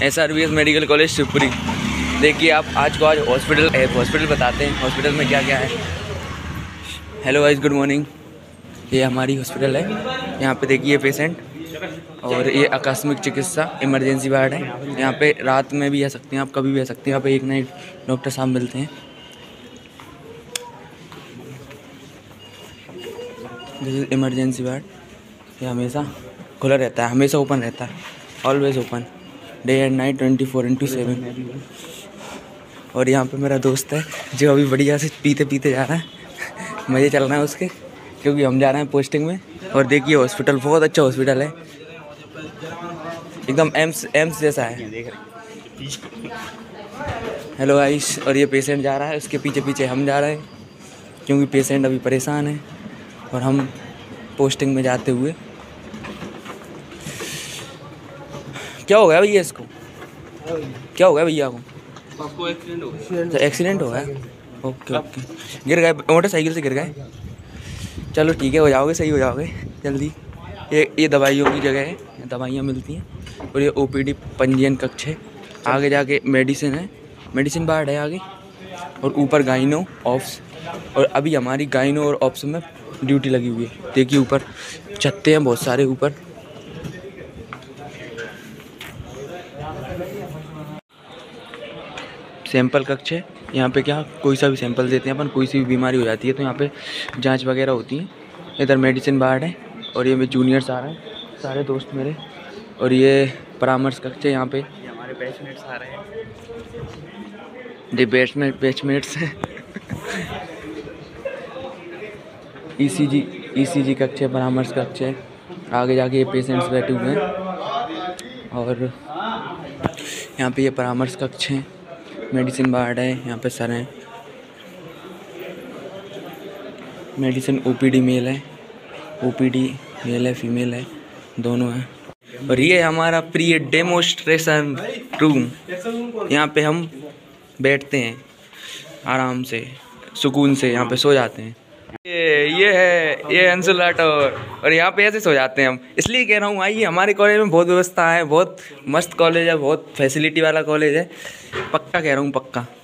SRVS medical college Shivpuri. देखिए आप आज हॉस्पिटल बताते हैं हॉस्पिटल में क्या क्या है। Hello guys, good morning. ये हमारी हॉस्पिटल है। यहाँ पे देखिए पेशेंट, और ये आकस्मिक चिकित्सा इमरजेंसी वार्ड है। यहाँ पे रात में भी आ सकते हैं आप, कभी भी आ सकते हैं। यहाँ पे एक ना एक डॉक्टर साहब मिलते हैं। This is emergency ward. ये हमेशा खुला रहता है, हमेशा ओपन रहता है, always open, day and night 24/7। और यहाँ पे मेरा दोस्त है जो अभी बढ़िया से पीते पीते जा रहा है। मज़े चल रहा है उसके, क्योंकि हम जा रहे हैं पोस्टिंग में। और देखिए हॉस्पिटल बहुत अच्छा हॉस्पिटल है, एकदम एम्स जैसा है। हेलो गाइस, और ये पेशेंट जा रहा है, उसके पीछे पीछे हम जा रहे हैं, क्योंकि पेशेंट अभी परेशान है और हम पोस्टिंग में जाते हुए। क्या हो गया भैया इसको? क्या हो गया भैया को? आपको एक्सीडेंट हो गया? एक्सीडेंट हो गया? Okay okay. गिर गए मोटरसाइकिल से, गिर गए? चलो ठीक है, हो जाओगे, सही हो जाओगे जल्दी। ये दवाइयों की जगह है, दवाइयाँ मिलती हैं। और ये OPD पंजीयन कक्ष है। आगे जाके मेडिसिन है, मेडिसिन वार्ड है आगे। और ऊपर गाइनो ऑप्स, और अभी हमारी गाइनो और ऑप्स में ड्यूटी लगी हुई है। देखिए ऊपर छत्ते हैं बहुत सारे ऊपर। सैंपल कक्ष है। यहाँ पे क्या कोई सा भी सैंपल देते हैं अपन, कोई सी भी बीमारी हो जाती है तो यहाँ पे जांच वगैरह होती है। इधर मेडिसिन वार्ड है, और ये मेरे जूनियर्स आ रहे हैं, सारे दोस्त मेरे। और ये परामर्श कक्ष है। यहाँ पे हमारे बैचमेट्स आ रहे हैं। ये बैचमेट्स हैं। ECG कक्ष है, परामर्श कक्ष है। आगे जाके ये पेशेंट्स बैठे हुए हैं। और यहाँ पे ये परामर्श कक्ष है, मेडिसिन वार्ड है। यहाँ पे सर हैं, मेडिसिन OPD मेल है, OPD मेल है, फीमेल है, दोनों हैं। और ये हमारा प्री डेमोस्ट्रेशन रूम। यहाँ पे हम बैठते हैं आराम से, सुकून से, यहाँ पे सो जाते हैं। ये अंशुल राठौर, और यहाँ पे ऐसे सो जाते हैं हम। इसलिए कह रहा हूँ आइए, हमारे कॉलेज में बहुत व्यवस्था है, बहुत मस्त कॉलेज है, बहुत फैसिलिटी वाला कॉलेज है। पक्का कह रहा हूँ, पक्का।